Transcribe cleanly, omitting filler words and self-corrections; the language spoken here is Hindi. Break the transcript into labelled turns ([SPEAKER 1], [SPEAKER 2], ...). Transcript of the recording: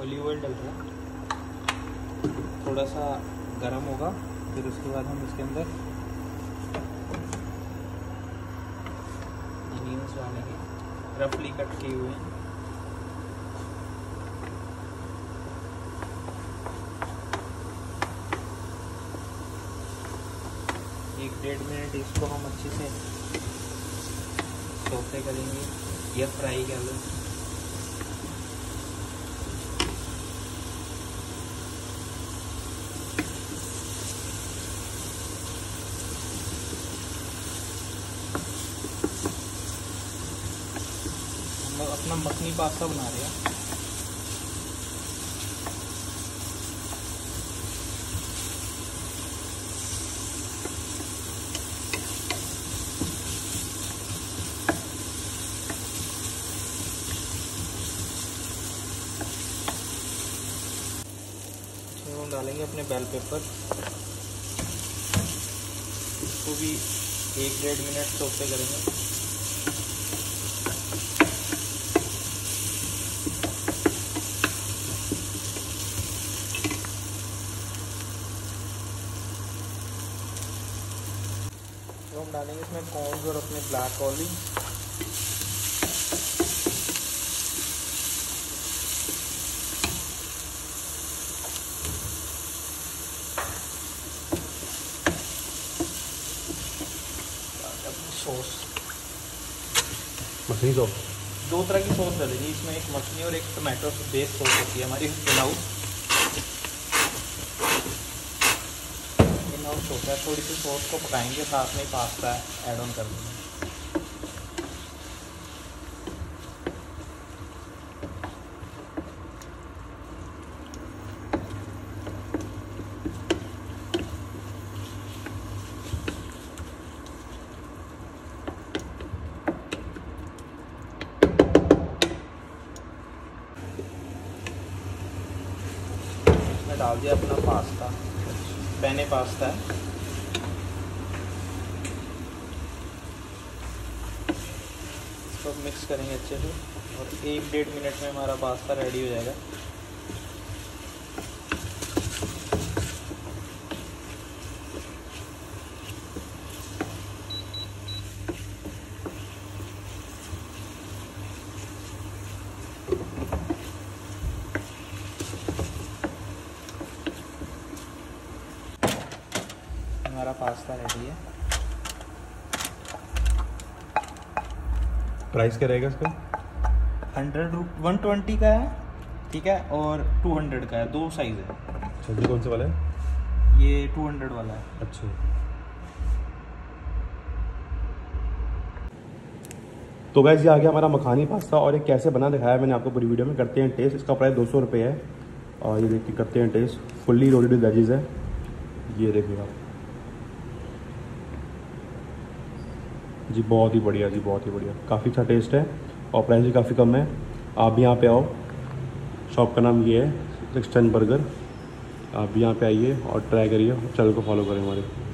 [SPEAKER 1] ऑलिव ऑयल डल रहा है, थोड़ा सा गरम होगा, फिर उसके बाद हम इसके अंदर अनियंस डालेंगे, रफली कट किए हुए हैं। एक 1.5 मिनट इसको हम अच्छे से सौते करेंगे या फ्राई कर लें। हम अपना मखनी पास्ता बना रहे हैं। हम डालेंगे अपने बेल पेपर, इसको भी 1-1.5 मिनट सौते करेंगे। तो हम डालेंगे इसमें कॉर्न्स और अपने black olive, sauce,
[SPEAKER 2] makhani sauce.
[SPEAKER 1] 2 तरह की सॉस डालेंगे इसमें, एक मखनी और एक टमाटो बेस्ड सॉस होती है हमारी इन-हाउस होता है। थोड़ी सी सॉस को पकाएंगे, साथ में पास्ता ऐड ऑन कर देंगे। डाल दिया अपना पास्ता, पेने पास्ता है। इसको मिक्स करेंगे अच्छे से और 1-1.5 मिनट में हमारा पास्ता रेडी हो जाएगा। हमारा पास्ता रेडी है।
[SPEAKER 2] प्राइस क्या रहेगा इसका?
[SPEAKER 1] 120 का है, ठीक है, और 200 का है, 2 साइज़ है।
[SPEAKER 2] अच्छा, ये कौन से वाला है?
[SPEAKER 1] ये 200 वाला है।
[SPEAKER 2] अच्छा, तो गाइस ये आ गया हमारा मखानी पास्ता और ये कैसे बना दिखाया मैंने आपको पूरी वीडियो में। करते हैं टेस्ट। इसका प्राइस 200 रुपये है और ये देखिए करते हैं टेस्ट। फुल्ली रोटेड वेजीज है, ये देखिए आप जी, बहुत ही बढ़िया जी, बहुत ही बढ़िया, काफ़ी अच्छा टेस्ट है और प्राइस भी काफ़ी कम है। आप भी यहाँ पे आओ, शॉप का नाम ये है 610 बर्गर। आप भी यहाँ पे आइए और ट्राई करिए, चैनल को फॉलो करें हमारे।